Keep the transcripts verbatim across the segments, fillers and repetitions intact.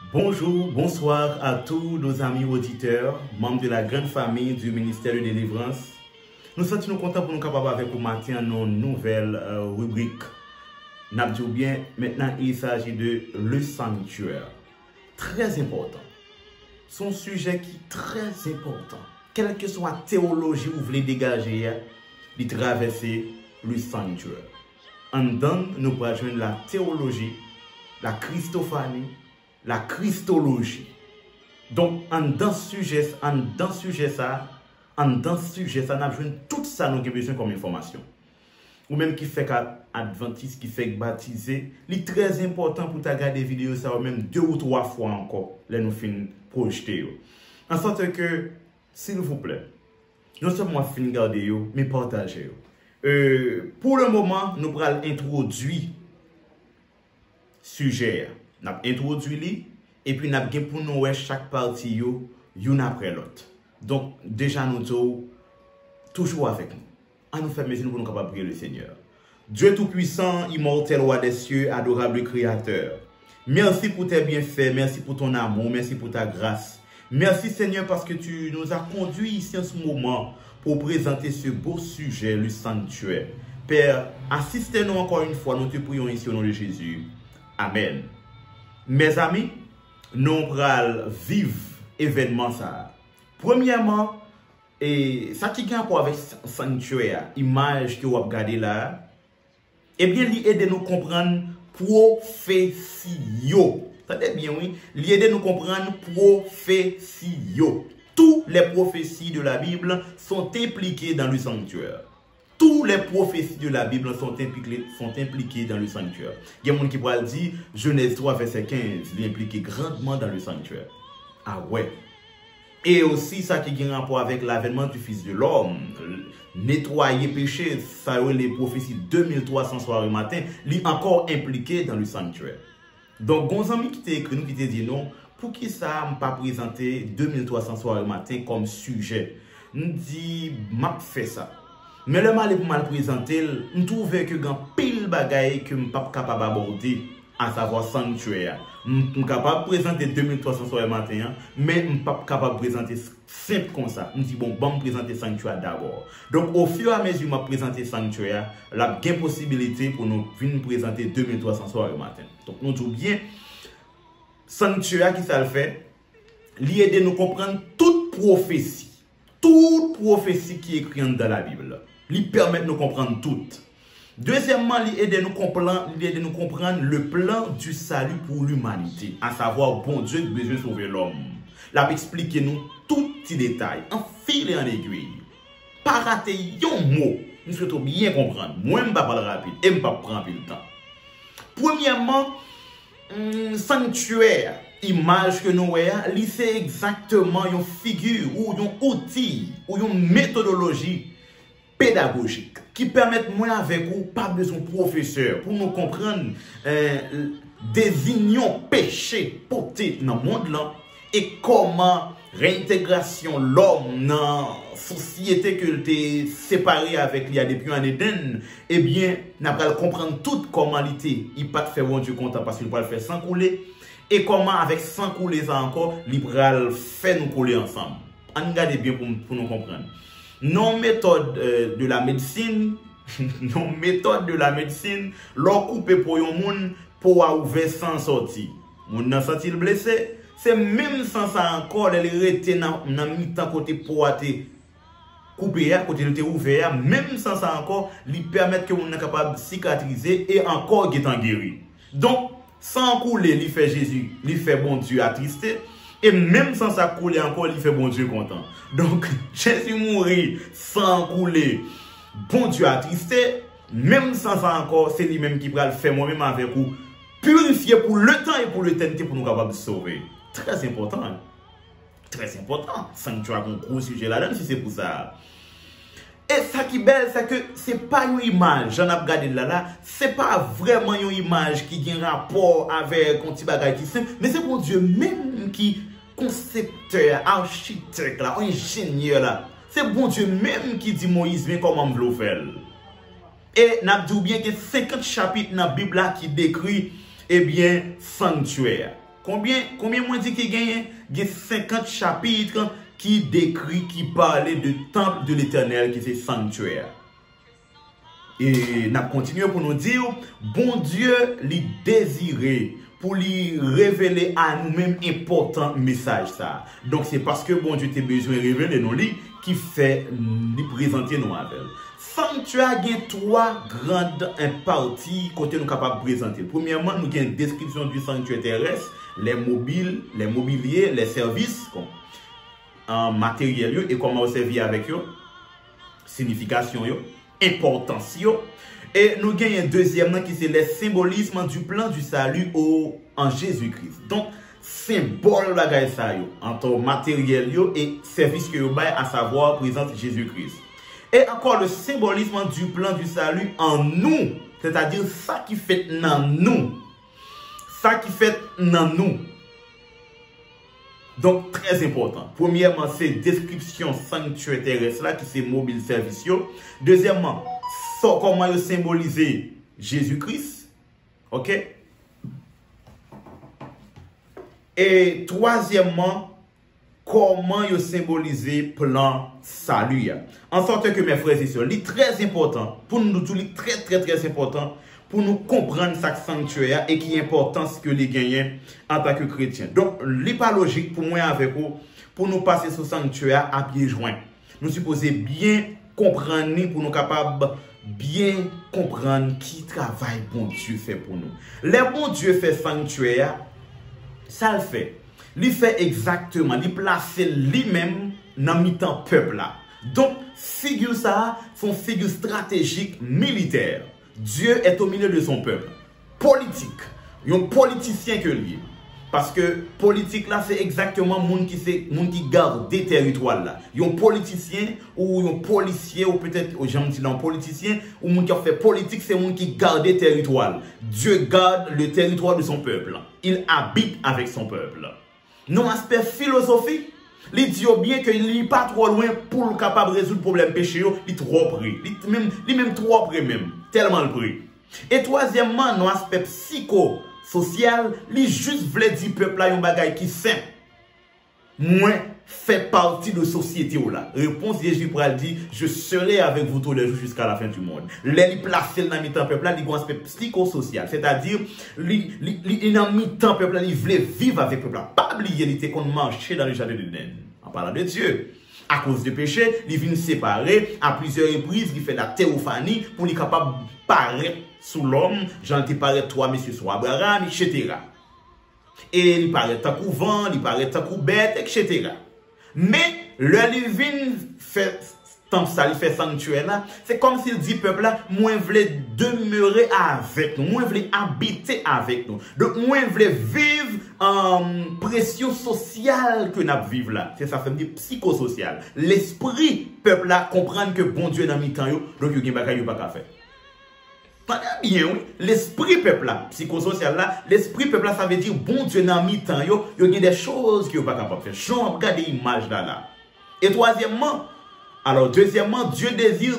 Bonjour, bonsoir à tous nos amis auditeurs, membres de la grande famille du ministère de délivrance. Nous sommes nous contents pour nous capables avec vous matin nos nouvelles euh, rubriques. Nous bien, maintenant il s'agit de le sanctuaire. Très important. Son sujet qui est très important. Quelle que soit la théologie où vous voulez dégager, de traverser le sanctuaire. En dedans, nous pourrons joindre la théologie, la christophanie, la christologie. Donc, en dans ce sujet, en dans ce sujet ça, en dans ce sujet ça, nous avons tout ça nous avons besoin comme information. Ou même qui fait qu'Adventiste, qui fait baptiser, c'est très important pour ta regarder des vidéos ça, ou même deux ou trois fois encore, là nous fin projeter. En sorte que, s'il vous plaît, non seulement fin garder yo, mais partager. Euh, pour le moment, nous allons introduire sujet. Nous avons introduit lui, et puis nous avons pour nous chaque partie yo, une après l'autre. Donc, déjà nous sommes toujours avec nous. À nous faire mesure pour nous capables de prier le Seigneur. Dieu Tout-Puissant, immortel roi des cieux, adorable Créateur. Merci pour tes bienfaits, merci pour ton amour, merci pour ta grâce. Merci Seigneur parce que tu nous as conduits ici en ce moment pour présenter ce beau sujet, le sanctuaire. Père, assistez-nous encore une fois, nous te prions ici au nom de Jésus. Amen. Mes amis, nous allons vivre événement ça. Premièrement, et ça qui a rapport avec sanctuaire, image que vous regardez là, eh bien, il aide nous comprendre prophétio. Ça dit bien, oui. Il aide nous comprendre prophétio. Toutes les prophéties de la Bible sont impliquées dans le sanctuaire. Toutes les prophéties de la Bible sont impliquées, sont impliquées dans le sanctuaire. Il y a des gens qui pourraient dire, Genèse trois, verset quinze, il est impliqué grandement dans le sanctuaire. Ah ouais. Et aussi, ça qui a un rapport avec l'avènement du Fils de l'homme, nettoyer péché, ça les prophéties deux mille trois cents soirs le matin, il est encore impliqué dans le sanctuaire. Donc, Gonzami qui t'a écrit, nous qui t'a dit non, pour qui ça m'a pas présenté deux mille trois cents soirs le matin comme sujet? Nous dit, m'a fait ça. Mais le mal est pour mal présenter, nous trouvons que il y a pile bagaille que je ne suis pas capable d'aborder, à savoir sanctuaire. Je suis capable de présenter deux mille trois cents soirs le matin, mais je ne suis pas capable de présenter simple comme ça. Je dis bon, je vais présenter sanctuaire d'abord. Donc, au fur et à mesure que je présenter sanctuaire, il y a une possibilité pour nous venir présenter deux mille trois cents soirs le matin. Donc, nous disons bien, sanctuaire qui ça le fait, l'idée de nous comprendre toute prophétie, toute prophétie qui est écrite dans la Bible. Lui permet de nous comprendre tout. Deuxièmement, il aide nous comprendre, il aide nous comprendre le plan du salut pour l'humanité, à savoir bon Dieu qui besoin de sauver l'homme. Là, expliquez nous tout petit détail, en fil et en aiguille. Pas rater un mot, nous souhaitons bien comprendre. Moi, je ne vais pas parler rapide et je ne vais pas prendre le temps. Premièrement, hum, sanctuaire, image que nous voyons, c'est exactement une figure ou un outil ou une méthodologie pédagogique qui permettent moi avec vous pas besoin de professeur pour nous comprendre euh, désignons péché porté dans le monde là et comment réintégration l'homme dans la société que t'es séparé avec lui depuis un Éden, eh bien n'a pas comprendre toute comment il était il pas faire bon Dieu content parce qu'il pas le faire sans couler et comment avec sans couler ça encore il va faire nous couler ensemble. On regarde bien pour, pour nous comprendre. Non méthode euh, de la médecine, non méthode de la médecine, l'on coupe pour un monde pour ouvrir sans sortir. Moun nan senti blessé, c'est même sans ça encore, elle rete dans mi-temps côté pour couper à côté de ouvert, même sans ça encore, lui permettre que moun est capable de cicatriser et encore étant guéri. Donc, sans couler, lui fait Jésus, lui fait bon Dieu attristé. Et même sans ça couler encore, il fait bon Dieu content. Donc, Jésus mourit sans couler, bon Dieu attristé. Même sans ça encore, c'est lui-même qui va le faire moi-même avec vous. Purifier pour le temps et pour l'éternité pour nous capables de sauver. Très important. Hein? Très important. Sanctuaire, un gros sujet là-dedans, si c'est pour ça. Et ça qui est belle, c'est que ce n'est pas une image, j'en ai regardé là, là, ce n'est pas vraiment une image qui a un rapport avec un petit bagage qui simple, mais c'est bon Dieu même qui concepteur, architecte, là, ingénieur là. C'est bon Dieu même qui dit Moïse, viens comment me le faire. Et nous dit bien que cinquante chapitres dans la Bible là qui décrit, eh bien, sanctuaire. Combien, combien moi dit qu'il gagne? Il y a cinquante chapitres qui décrit, qui parlaient du temple de l'Éternel, qui c'est sanctuaire. Et nous continuons pour nous dire, bon Dieu lui désirait pour lui révéler à nous-mêmes important message ça. Donc c'est parce que bon Dieu t'a besoin de révéler nous lui qui fait lui présenter nous avec. Sanctuaire a trois grandes parties côté nous capable de présenter. Premièrement, nous avons une description du sanctuaire terrestre, les mobiles, les mobiliers, les services en matériel et comment on servir avec eux, signification yo, importance yo. Et nous avons un deuxième qui c'est le symbolisme du plan du salut au, en Jésus-Christ. Donc, symbole la gagne ça yo, entre matériel yo et service que yo bail, à savoir présente Jésus-Christ. Et encore le symbolisme du plan du salut en nous, c'est-à-dire ça qui fait dans nous. Ça qui fait dans nous. Donc, très important. Premièrement, c'est description sanctuaire terrestre là, qui c'est mobile service. Deuxièmement, so, comment il symboliser Jésus-Christ. OK? Et troisièmement, comment il symboliser plan salut. En sorte que mes frères et sœurs, c'est très important, pour nous tous, très très très important, pour nous comprendre ce sanctuaire et qui est important ce que les gagnants en tant que chrétiens. Donc, n'est pas logique pour moi avec vous, pour nous passer ce sanctuaire à pieds joints. Nous supposons bien comprendre pour nous capables bien comprendre qui travail bon Dieu fait pour nous. Le bon Dieu fait sanctuaire, ça le fait. Il fait exactement, il place lui-même dans le temps peuple là. Donc, figure ça, son figure stratégique militaire. Dieu est au milieu de son peuple. Politique. Il y a un politicien que lui. Parce que politique là, c'est exactement monde qui c'est monde qui garde des territoires là. Il y a un politicien ou un policier ou peut-être j'aime dire un politicien ou monde qui a fait politique, c'est monde qui garde des territoires. Dieu garde le territoire de son peuple. Il habite avec son peuple. Non aspect philosophique, il dit bien qu'il n'est pas trop loin pour capable résoudre le problème péché, il est trop près. Il même, il même trop près même, tellement le près. Et troisièmement, non aspect psychosocial, il juste voulait dire peuple là un bagage qui simple. Moi fait partie de la société là. Réponse Jésus pour dire je serai avec vous tous les jours jusqu'à la fin du monde. Les placer dans mi-temps peuple là, il y a un aspect psychosocial, c'est-à-dire il dans mi-temps peuple là, il voulait vivre avec peuple là. Pas oublier il était qu'on marchait dans le jardin de d'Éden en parlant de Dieu. À cause du péché, il vient séparer à plusieurs reprises, il fait la théophanie pour être capable de paraître sous l'homme, j'en ai parlé toi monsieur sur Abraham, et cetera. Et il paraît tant coup vent, il paraît tant coup bête, et cetera. Mais le living fait tant ça, il fait sanctuaire là, c'est comme s'il dit peuple là, moi voulais demeurer avec nous, moi voulais habiter avec nous. Donc moi voulais vivre en pression sociale que nous vivons là. C'est ça fait dire psychosocial. L'esprit peuple là comprendre que bon Dieu dans mi-temps yo, donc il y a des choses pas faire. Bien, oui. L'esprit peuple là, psychosocial là, l'esprit peuple là, ça veut dire bon Dieu dans mi-temps yo, il y a des choses qu'il n'est pas capable de faire. Jean, regardez l'image là là. Et troisièmement, alors deuxièmement, Dieu désire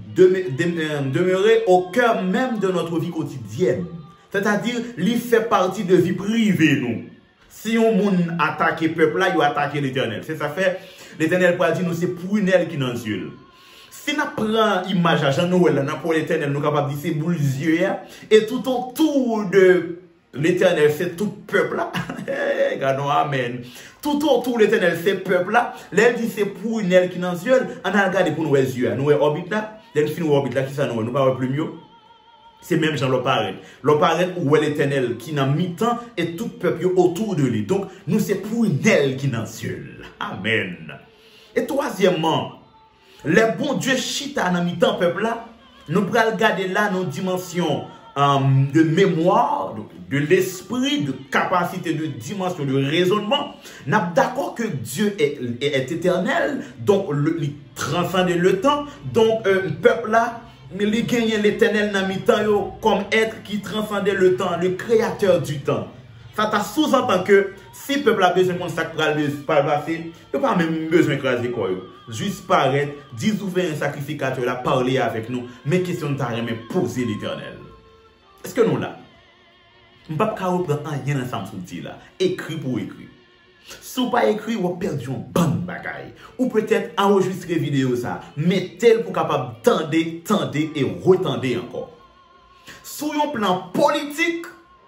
demeurer au cœur même de notre vie quotidienne. C'est-à-dire, il fait partie de vie privée nous. Si on moun attaque le peuple là, il attaque l'Éternel. C'est ça fait, l'Éternel pour dire nous c'est prunelle qui dans les yeux. Si nous prenons l'image à Jean-Noël, pour l'Éternel, nous sommes capables de dire c'est boule yeux, et tout autour de l'Éternel, c'est tout peuple là. Regardons, amen. Tout autour de l'Éternel, c'est peuple là. L'elle dit c'est pour une aile qui dans les yeux. On a regardé pour nous les yeux. Nous orbite là. L'elle finit orbite là, qui ça nous, nous pas plus mieux. C'est même Jean l'oparaît. L'oparaît où est l'Éternel qui n'a mi-temps et tout peuple autour de lui. Donc, nous c'est pour une aile qui dans les yeux. Amen. Et troisièmement, le bon Dieu chita dans mi-temps peuple là, nous pourrons regarder là nos dimensions um, de mémoire, de, de l'esprit, de capacité, de dimension, de raisonnement. Nous sommes d'accord que Dieu est, est, est éternel, donc le, il transcende le temps. Donc, un euh, peuple là, il gagne l'éternel dans mi-temps comme être qui transcendait le temps, le créateur du temps. Ça t'a sous-entend que si le peuple a besoin de ça pour le passer, il n'a pas même besoin de craser quoi. Juste paraître, dire ouvrir un sacrificateur là, parler avec nous, mais question de t'arrêter, mais poser l'éternel. Est-ce que nous là? Je ne peux pas reprendre rien ensemble sur le là. Écrit pour écrit. Si vous pas écrit, vous perdez un bon bagaille. Ou peut-être enregistrer vidéo ça. Mettez-le pour capable tendre, tendre et retendre encore. Sur un plan politique,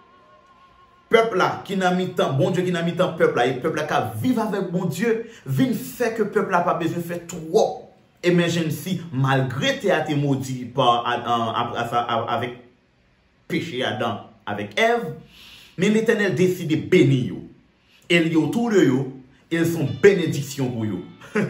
peuple là qui n'a mis tant, bon Dieu qui n'a mis tant peuple là, et peuple là qui vivre avec bon Dieu, vient faire que peuple là pas besoin de faire trop. Emergency, malgré que tu as été maudit par, avec péché Adam, avec Ève, mais l'Éternel décide de bénir. Et les autour de eux, ils sont bénédictions pour eux.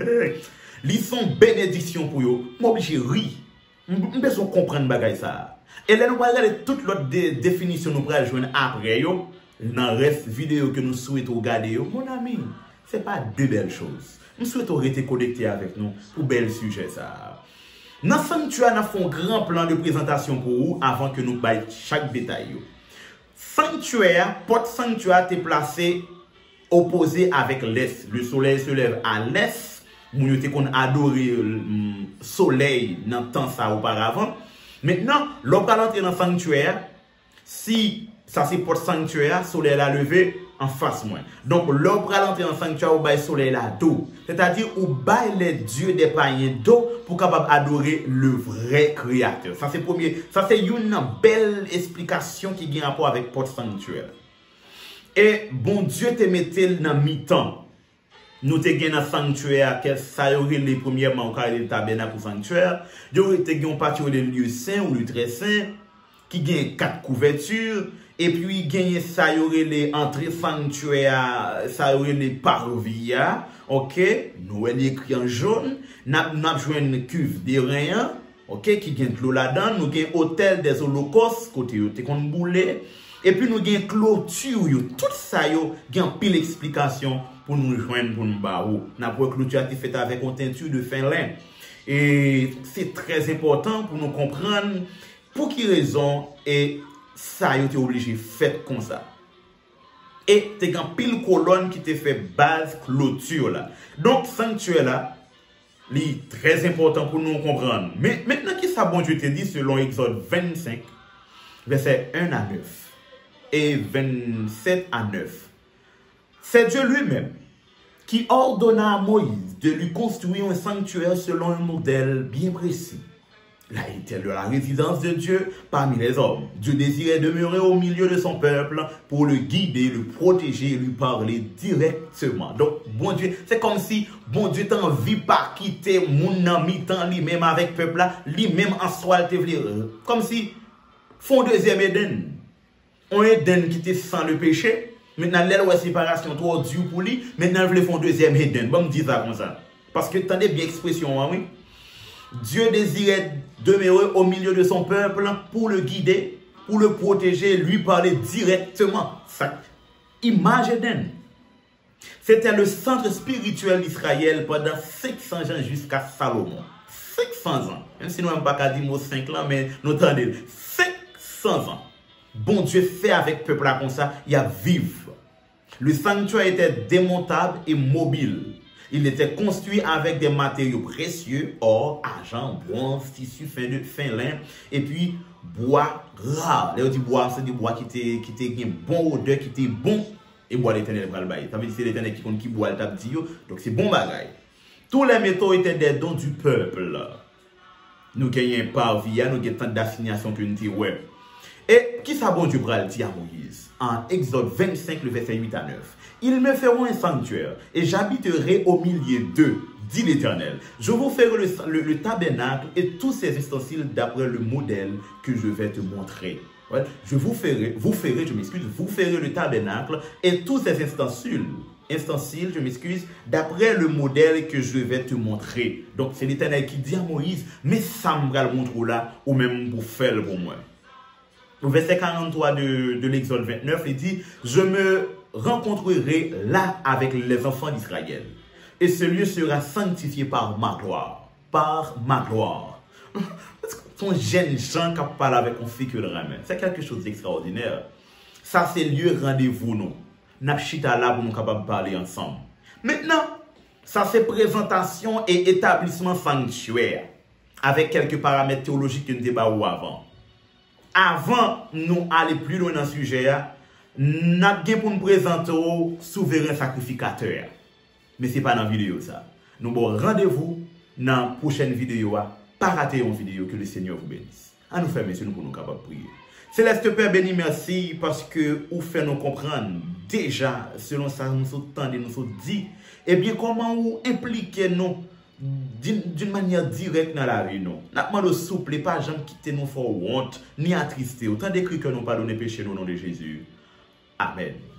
Ils sont bénédictions pour eux. Je suis obligé de rire. Je suis besoin de comprendre ça. Et là, nous allons regarder toute l'autre définition nous allons jouer après. Dans le reste vidéo que nous souhaitons regarder, mon ami, ce n'est pas de belles choses. Nous souhaitons rester connectés avec nous pour bel sujet ça. Dans le sanctuaire, nous avons un grand plan de présentation pour vous avant que nous baillons chaque détail. Sanctuaire, porte sanctuaire est placé opposé avec l'est. Le soleil se lève à l'est. Nous avons adoré le soleil dans le temps ça auparavant. Maintenant, l'on va entrer dans le sanctuaire. Si ça c'est porte sanctuaire, le soleil a levé en face moins. Donc, l'on va entrer dans le sanctuaire, où le soleil là d'eau. C'est-à-dire, où bail les dieux des païens d'eau pour capable adorer le vrai créateur. Ça c'est premier. Ça c'est une belle explication qui a rapport avec porte sanctuaire. Et bon Dieu te mettait dans mi-temps. Nous te gagné dans le sanctuaire, ça y aurait les premièrement au carré de tabernacle pour sanctuaire. Il y aurait une partie où le lieu saint ou le très saint, qui gagne quatre couvertures. Et puis, gagne ça y aurait les entrées sanctuaire, ça y aurait les parvis. Ok, nous avons écrit en jaune. Nous avons joué une cuve de rien. Ok, qui gagne de l'eau là-dedans. Nous avons hôtel des holocaustes, côté où tu boulet. Et puis nous avons clôture. Tout ça, il y a une pile d'explications pour nous joindre pour nous barrer. Nous avons clôture qui fait avec une teinture de fin lin. Et c'est très important pour nous comprendre pour quelle raison et ça a été obligé de faire comme ça. Et tu as une pile colonne qui te fait base clôture là. Donc, sanctuaire là, c'est très important pour nous comprendre. Mais maintenant, qui ça bon Dieu te dit selon Exode vingt-cinq, verset un à neuf. Et vingt-sept à neuf. C'est Dieu lui-même qui ordonna à Moïse de lui construire un sanctuaire selon un modèle bien précis. Là, il était de la résidence de Dieu parmi les hommes. Dieu désirait demeurer au milieu de son peuple pour le guider, le protéger, lui parler directement. Donc, bon Dieu, c'est comme si bon Dieu t'en envie pas quitter mon ami temps lui-même avec le peuple là, lui-même en soi, te comme si font deuxième Éden. On Éden qui était sans le péché. Maintenant, l'aile ou séparation, trop dur pour lui. Maintenant, ils font deuxième Éden. Bon, me dire ça comme ça. Parce que, attendez bien l'expression, oui. Dieu désirait demeurer au milieu de son peuple pour le guider, pour le protéger, lui parler directement. Ça, image Éden. C'était le centre spirituel d'Israël pendant cinq cents ans jusqu'à Salomon. cinq cents ans. Même si nous n'avons pas qu'à dire mot cinq là, mais nous entendons. cinq cents ans. Bon Dieu fait avec le peuple là comme ça, il y a vivre. Le sanctuaire était démontable et mobile. Il était construit avec des matériaux précieux, or, argent, bronze, tissu, fin, de, fin lin, et puis bois rare. Là, on dit bois, c'est du bois qui était qui était une bonne odeur, qui était bon, et bois l'éternel pour le bail. Ça veut dire c'est l'éternel qui compte qui boit le tap dit, donc c'est bon bagaille. Tous les métaux étaient des dons du peuple. Nous gagnons par via, nous gagnons tant d'assignation que nous disons, ouais. Et qui ça bon Dieu pral dit à Moïse en Exode vingt-cinq, le verset huit à neuf. Ils me feront un sanctuaire et j'habiterai au milieu d'eux, dit l'Éternel. Je vous ferai le, le, le tabernacle et tous ses ustensiles d'après le modèle que je vais te montrer. Ouais. Je vous ferai, vous ferez, je m'excuse, vous ferez le tabernacle et tous ses ustensiles, ustensiles, je m'excuse, d'après le modèle que je vais te montrer. Donc c'est l'Éternel qui dit à Moïse, mais ça me va le montrer là, ou même pour faire pour moi. Au verset quarante-trois de, de l'Exode vingt-neuf, il dit, je me rencontrerai là avec les enfants d'Israël. Et ce lieu sera sanctifié par ma gloire. Par ma gloire. Son jeune gens qui parle avec un fille que le ramène. C'est quelque chose d'extraordinaire. Ça, c'est le lieu rendez-vous, nous. N'a chita là pour nous capables de parler ensemble. Maintenant, ça, c'est présentation et établissement sanctuaire. Avec quelques paramètres théologiques que nous débattons avant. avant nous aller plus loin dans le sujet, nous avons pour nous présenter au souverain sacrificateur. Mais ce n'est pas dans la vidéo ça. Nous avons rendez-vous dans la prochaine vidéo. Pas rater une vidéo, que le Seigneur vous bénisse. À nous faire, messieurs, nous pour nous capables de prier. Céleste Père béni, merci parce que vous faites nous comprendre déjà, selon ça, nous sommes tendus, nous sommes dit, et bien comment vous impliquez nous d'une manière directe dans la vie. Nous n'avons pas de souple, pas jamais quitter nous pour honte, ni attrister. Autant d'écrit que nous pardonner péché au nom de Jésus. Amen.